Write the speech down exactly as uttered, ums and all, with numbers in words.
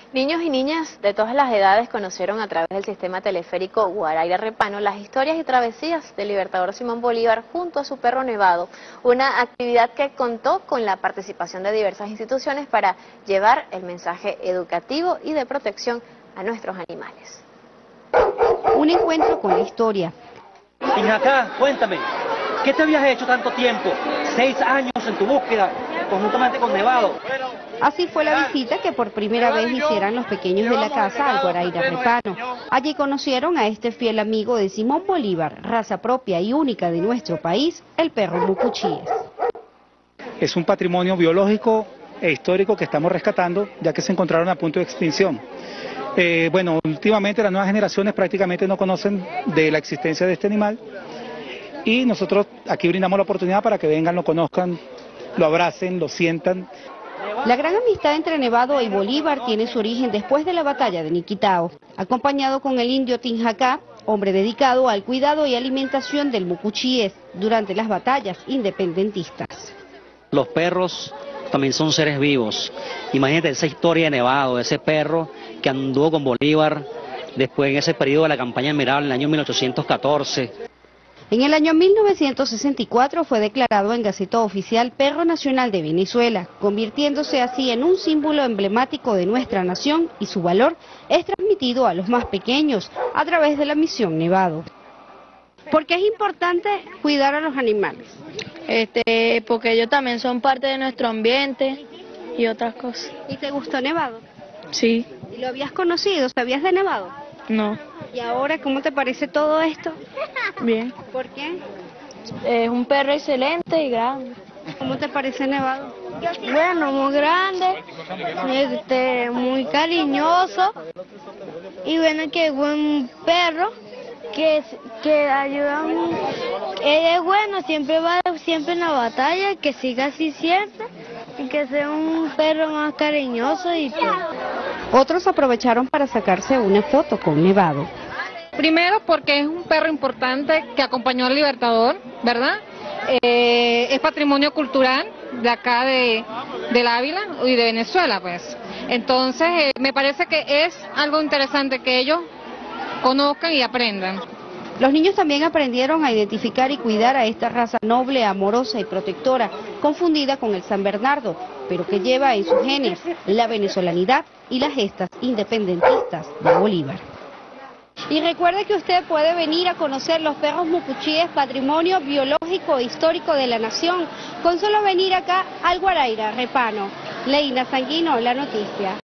Niños y niñas de todas las edades conocieron a través del sistema teleférico Guaraíra Repano las historias y travesías del libertador Simón Bolívar junto a su perro Nevado, una actividad que contó con la participación de diversas instituciones para llevar el mensaje educativo y de protección a nuestros animales. Un encuentro con la historia. Tinjacá, cuéntame, ¿qué te habías hecho tanto tiempo? Seis años en tu búsqueda, conjuntamente con Nevado. Así fue la visita que por primera vez hicieran los pequeños de la casa al Guaraíra Repano. Allí conocieron a este fiel amigo de Simón Bolívar, raza propia y única de nuestro país, el perro mucuchíes. Es un patrimonio biológico e histórico que estamos rescatando, ya que se encontraron a punto de extinción. Eh, bueno, últimamente las nuevas generaciones prácticamente no conocen de la existencia de este animal y nosotros aquí brindamos la oportunidad para que vengan, lo conozcan, lo abracen, lo sientan. La gran amistad entre Nevado y Bolívar tiene su origen después de la batalla de Niquitao, acompañado con el indio Tinjacá, hombre dedicado al cuidado y alimentación del mucuchíes durante las batallas independentistas. Los perros también son seres vivos. Imagínate esa historia de Nevado, ese perro que anduvo con Bolívar después en ese periodo de la campaña admirable en el año mil ochocientos catorce. En el año mil novecientos sesenta y cuatro fue declarado en Gaceta Oficial Perro Nacional de Venezuela, convirtiéndose así en un símbolo emblemático de nuestra nación y su valor es transmitido a los más pequeños a través de la misión Nevado. ¿Por qué es importante cuidar a los animales? Este, porque ellos también son parte de nuestro ambiente y otras cosas. ¿Y te gustó Nevado? Sí. ¿Y lo habías conocido? ¿Sabías de Nevado? No. ¿Y ahora cómo te parece todo esto? Bien. ¿Por qué? Es un perro excelente y grande. ¿Cómo te parece Nevado? Bueno, muy grande, este, muy cariñoso y bueno, que es buen perro, que, que ayuda, él es bueno, siempre va siempre en la batalla, que siga así siempre y que sea un perro más cariñoso y pues. Otros aprovecharon para sacarse una foto con Nevado. Primero porque es un perro importante que acompañó al Libertador, ¿verdad? Eh, es patrimonio cultural de acá de, del Ávila y de Venezuela, pues. Entonces, eh, me parece que es algo interesante que ellos conozcan y aprendan. Los niños también aprendieron a identificar y cuidar a esta raza noble, amorosa y protectora, confundida con el San Bernardo, pero que lleva en sus genes la venezolanidad y las gestas independentistas de Bolívar. Y recuerde que usted puede venir a conocer los perros mucuchíes, patrimonio biológico e histórico de la nación, con solo venir acá al Guaraíra Repano. Leina Sanguino, La Noticia.